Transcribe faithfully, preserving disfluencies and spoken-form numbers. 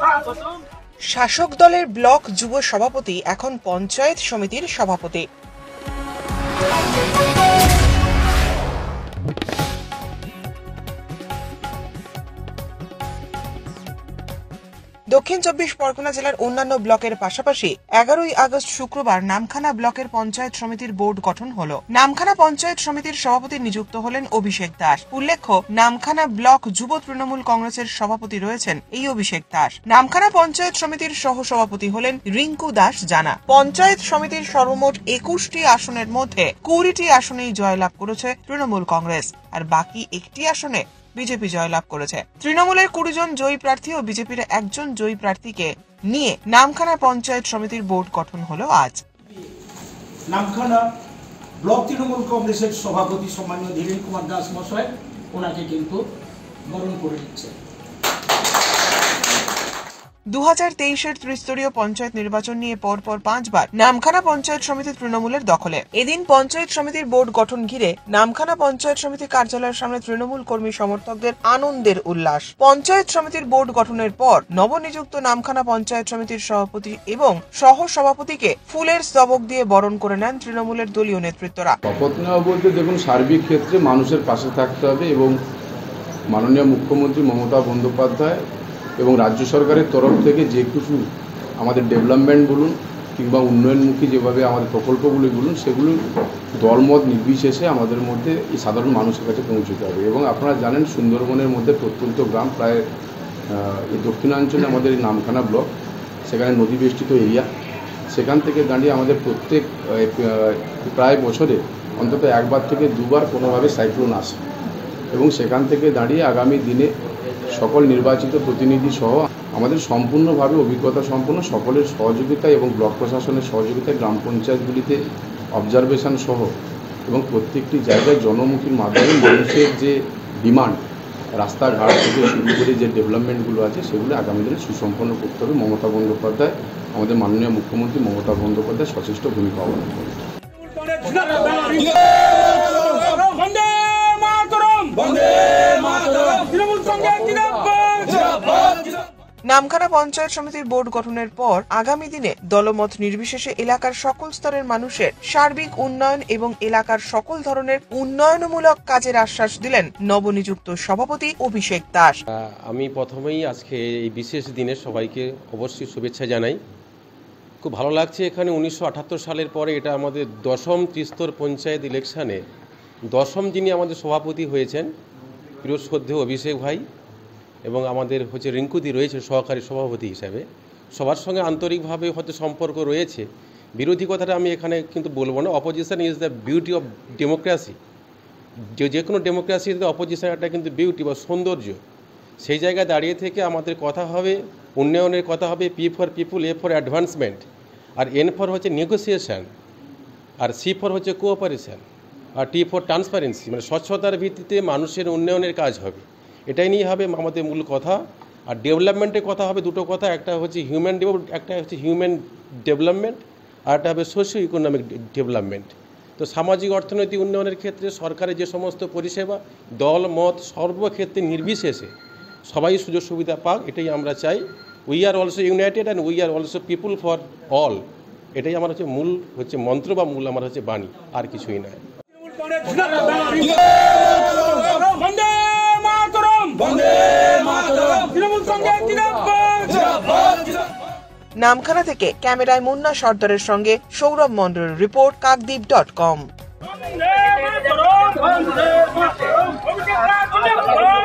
শাসক দলের ব্লক যুব সভাপতি এখন পঞ্চায়েত সমিতির সভাপতি। দক্ষিণ চব্বিশ পরগনা জেলার অন্যান্য ব্লকের পাশাপাশি এগারোই আগস্ট শুক্রবার নামখানা ব্লকের পঞ্চায়েত সমিতির বোর্ড গঠন হলো। নামখানা পঞ্চায়েত সমিতির সভাপতি নিযুক্ত হলেন অভিষেক দাস। উল্লেখ্য, নামখানা ব্লক যুব তৃণমূল কংগ্রেসের সভাপতি রয়েছেন এই অভিষেক দাস। নামখানা পঞ্চায়েত সমিতির সহ সভাপতি হলেন রিঙ্কু দাস জানা। পঞ্চায়েত সমিতির সর্বমোট একুশটি আসনের মধ্যে কুড়িটি আসনেই জয়লাভ করেছে তৃণমূল কংগ্রেস, আর বাকি একটি আসনে বিজেপি জয়লাভ করেছে। তৃণমূলের কুড়ি জন জয়ী প্রার্থী ও বিজেপির একজন জয়ী প্রার্থীকে নিয়ে নামখানা পঞ্চায়েত সমিতির বোর্ড গঠন হলো আজ। নামখানা ব্লক তৃণমূল কংগ্রেসের সভাপতি সম্মানীয় ধীরেন কুমার দাস মহাশয় ওনাকে কিন্তু বরণ করে দিচ্ছে। দু হাজার তেইশের ত্রিস্তরীয় পঞ্চায়েত নির্বাচন নিয়ে পরপর পাঁচবার নামখানা পঞ্চায়েত সমিতি তৃণমূলের দখলে। এদিন পঞ্চায়েত সমিতির বোর্ড গঠন ঘিরে নামখানা পঞ্চায়েত সমিতি কার্যালয়ের সামনে তৃণমূল কর্মী সমর্থকদের আনন্দের উল্লাস। পঞ্চায়েত সমিতির বোর্ড গঠনের পর নবনিযুক্ত নামখানা পঞ্চায়েত সমিতির সভাপতি এবং সহ সভাপতিকে ফুলের স্তবক দিয়ে বরণ করে নেন তৃণমূলের দলীয় নেতৃত্বরা। শপথ নেওয়া বলতে দেখুন, সার্বিক ক্ষেত্রে মানুষের পাশে থাকতে হবে এবং মাননীয় মুখ্যমন্ত্রী মমতা বন্দ্যোপাধ্যায় এবং রাজ্য সরকারের তরফ থেকে যে কিছু আমাদের ডেভেলপমেন্ট বলুন কিংবা উন্নয়নমুখী যেভাবে আমাদের প্রকল্পগুলি বলুন, সেগুলো দলমত নির্বিশেষে আমাদের মধ্যে এই সাধারণ মানুষের কাছে পৌঁছতে হবে। এবং আপনারা জানেন, সুন্দরবনের মধ্যে প্রত্যন্ত গ্রাম, প্রায় এই দক্ষিণাঞ্চলে আমাদের এই নামখানা ব্লক, সেখানে নদী বেষ্টিত এরিয়া। সেখান থেকে দাঁড়িয়ে আমাদের প্রত্যেক প্রায় বছরে অন্তত একবার থেকে দুবার কোনোভাবে সাইক্লোন আসে, এবং সেখান থেকে দাঁড়িয়ে আগামী দিনে সকল নির্বাচিত প্রতিনিধি সহ আমাদের সম্পূর্ণভাবে অভিজ্ঞতা সম্পন্ন সকলের সহযোগিতা এবং ব্লক প্রশাসনের সহযোগিতায় গ্রাম পঞ্চায়েতগুলিতে অবজারভেশন সহ এবং প্রত্যেকটি জায়গায় জনমুখীর মাধ্যমে মানুষের যে ডিমান্ড, রাস্তাঘাট থেকে শুরু করে যে ডেভেলপমেন্টগুলো আছে, সেগুলো আগামী দিনে সুসম্পন্ন করতে হবে। মমতা বন্দ্যোপাধ্যায়, আমাদের মাননীয় মুখ্যমন্ত্রী মমতা বন্দ্যোপাধ্যায় সচেষ্ট ভূমিকা অবলম্বন করেন। নামখানা পঞ্চায়েত সমিতির বোর্ড গঠনের পর আগামী দিনে দলমত নির্বিশেষে এলাকার সকল স্তরের মানুষের সার্বিক উন্নয়ন এবং এলাকার সকল ধরনের উন্নয়নমূলক কাজের আশ্বাস দিলেন নবনিযুক্ত সভাপতি অভিষেক দাস। আমি প্রথমেই আজকে এই বিশেষ দিনে সবাইকে অবশ্যই শুভেচ্ছা জানাই। খুব ভালো লাগছে, এখানে উনিশশো আটাত্তর সালের পরে এটা আমাদের দশম ত্রিস্তর পঞ্চায়েত ইলেকশনে দশম যিনি আমাদের সভাপতি হয়েছেন, প্রিয় শ্রদ্ধেয় অভিষেক ভাই, এবং আমাদের হচ্ছে রিঙ্কুদি রয়েছে সহকারী সভাপতি হিসাবে। সবার সঙ্গে আন্তরিকভাবে হয়তো সম্পর্ক রয়েছে। বিরোধী কথাটা আমি এখানে কিন্তু বলবো না। Opposition is the beauty of democracy. যে যে কোনো ডেমোক্রেসিতে অপোজিশন একটা কিন্তু বিউটি বা সৌন্দর্য। সেই জায়গায় দাঁড়িয়ে থেকে আমাদের কথা হবে উন্নয়নের কথা হবে, P for people, A for advancement, আর এন ফর হচ্ছে নেগোসিয়েশন, আর সি ফর হচ্ছে কোঅপারেশন, আর টি ফর ট্রান্সপারেন্সি, মানে স্বচ্ছতার ভিত্তিতে মানুষের উন্নয়নের কাজ হবে। এটাই নিয়ে হবে আমাদের মূল কথা। আর ডেভেলপমেন্টের কথা হবে দুটো কথা, একটা হচ্ছে হিউম্যান একটা হচ্ছে হিউম্যান ডেভেলপমেন্ট, আর একটা হবে সোশিও ইকোনমিক ডেভেলপমেন্ট। তো সামাজিক অর্থনৈতিক উন্নয়নের ক্ষেত্রে সরকারের যে সমস্ত পরিষেবা, দল মত সর্বক্ষেত্রে নির্বিশেষে সবাই সুযোগ সুবিধা পাক, এটাই আমরা চাই। We are also united and we are also people for all. এটাই আমার হচ্ছে মূল হচ্ছে মন্ত্র বা মূল আমার হচ্ছে বাণী, আর কিছুই নয়। নামখানা থেকে ক্যামেরায় মুন্না সর্দারের সঙ্গে সৌরভ মন্ডলের রিপোর্ট, কাকদ্বীপ ডট কম।